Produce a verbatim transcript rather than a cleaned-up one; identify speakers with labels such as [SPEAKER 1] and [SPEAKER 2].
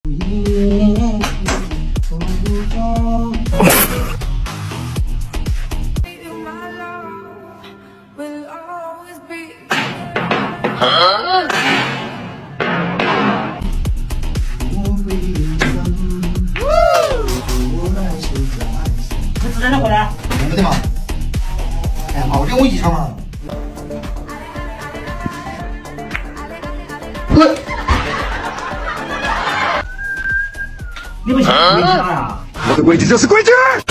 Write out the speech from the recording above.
[SPEAKER 1] 主持人回来，
[SPEAKER 2] 没的嘛。哎，好，跟我一起唱嘛。滚！
[SPEAKER 1] 你们想为啥呀？
[SPEAKER 3] 我的规矩就是规矩。